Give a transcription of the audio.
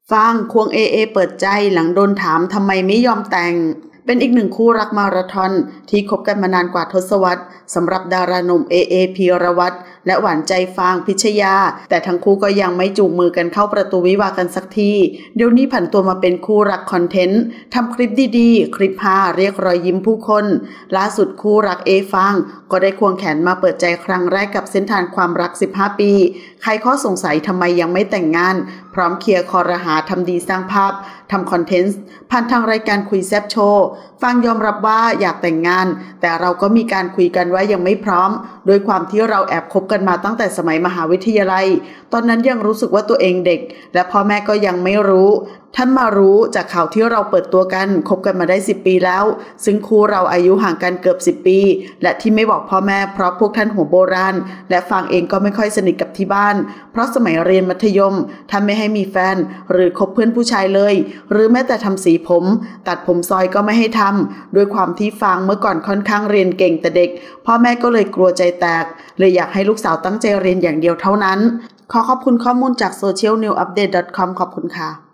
ฟางควงเอเปิดใจหลังโดนถามทำไมไม่ยอมแต่งเป็นอีกหนึ่งคู่รักมาราธอนที่คบกันมานานกว่าทศวรรษสำหรับดาราหนุ่มพีรวัตรและหวานใจฟางพิชยาแต่ทั้งคู่ก็ยังไม่จูงมือกันเข้าประตูวิวาห์กันสักทีเดี๋ยวนี้ผันตัวมาเป็นคู่รักคอนเทนต์ทำคลิปดีๆคลิปฮาเรียกรอยยิ้มผู้คนล่าสุดคู่รักฟางก็ได้ควงแขนมาเปิดใจครั้งแรกกับเส้นทางความรัก15 ปีใครข้อสงสัยทำไมยังไม่แต่งงานพร้อมเคลียร์คอรหาทำดีสร้างภาพทำคอนเทนต์ผ่านทางรายการคุยแซบโชว์ฟางยอมรับว่าอยากแต่งงานแต่เราก็มีการคุยกันว่ายังไม่พร้อมโดยความที่เราแอบคบกันมาตั้งแต่สมัยมหาวิทยาลัยตอนนั้นยังรู้สึกว่าตัวเองเด็กและพ่อแม่ก็ยังไม่รู้ท่านมารู้จากข่าวที่เราเปิดตัวกันคบกันมาได้10 ปีแล้วซึ่งคู่เราอายุห่างกันเกือบ10 ปีและที่ไม่บอกพ่อแม่เพราะพวกท่านหัวโบราณและฟางเองก็ไม่ค่อยสนิทกับที่บ้านเพราะสมัยเรียนมัธยมท่านไม่ให้มีแฟนหรือคบเพื่อนผู้ชายเลยหรือแม้แต่ทำสีผมตัดผมซอยก็ไม่ให้ทำด้วยความที่ฟางเมื่อก่อนค่อนข้างเรียนเก่งแต่เด็กพ่อแม่ก็เลยกลัวใจแตกเลยอยากให้ลูกสาวตั้งใจเรียนอย่างเดียวเท่านั้นขอขอบคุณข้อมูลจาก socialnewupdate.com ขอบคุณค่ะ